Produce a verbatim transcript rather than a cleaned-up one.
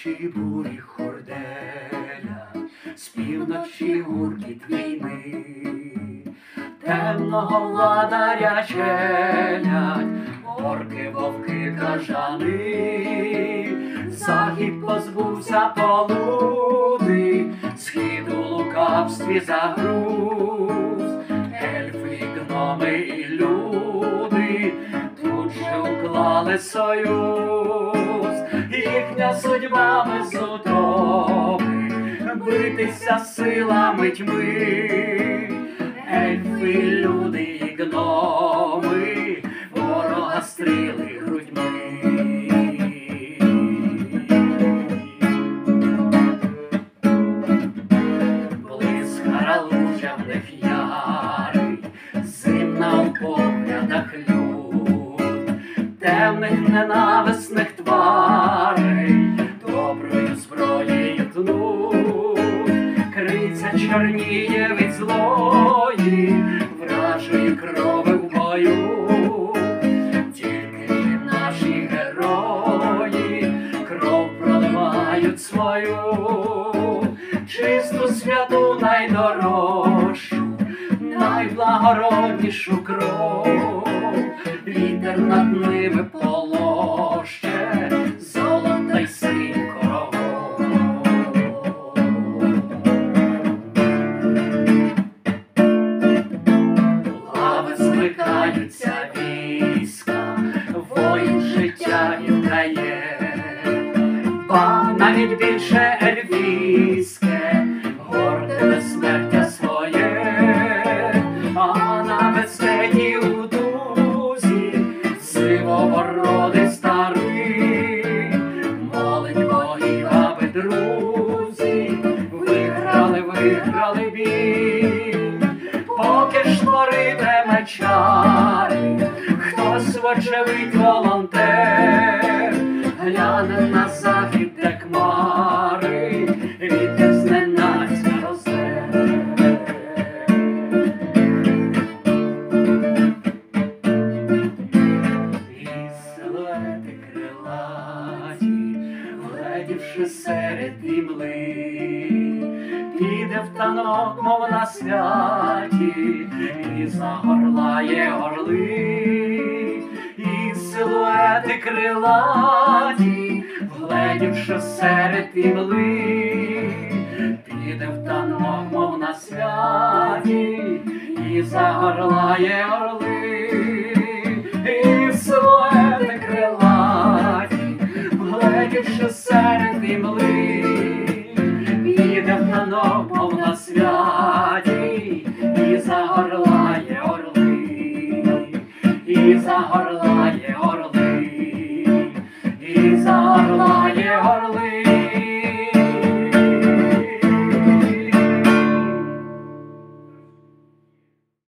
Вночі бурі хорделя, з півночі гуркіт війни, темного владаря челядь, орки, вовки, кажани. Захід позбувся полуди, схід у лукавстві загруз. Ельфи, гноми і люди тут же уклали союз. Їхня судьба без утоми битися силами тьми. Ельфи, люди і гноми ворога стріли грудьми. Блиск гаралужа в них ярий, зимна у поглядах лють, темних ненависних тварей доброю зброєю тнуть. Криця чорніє від злої вражої крови в бою. Тільки ж наші герої кров проливають свою, чисту, святу, найдорожчу, найблагороднішу кров. Вітер над ними полоще золота й синь корову. Лави змикаються війська, воїн життя віддає, ба навіть більше ельфійське, горде безсмертя своє. А на безпеті у дузі сивобородий старий молить богів, аби друзі виграли, виграли бій. Поки ж творитиме чари хтось, вочевидь, волонтер, гляне на захід, де хмари вітер зненацька розе. І силуети крилаті, вгледівши серед імли, піде в танок, мов на святі, і загорлає орли. І силуети крилаті, вгледівши серед імли, піде в танок, мов на святі, і загорлає орли. І силуети крилаті, вгледівши серед імли,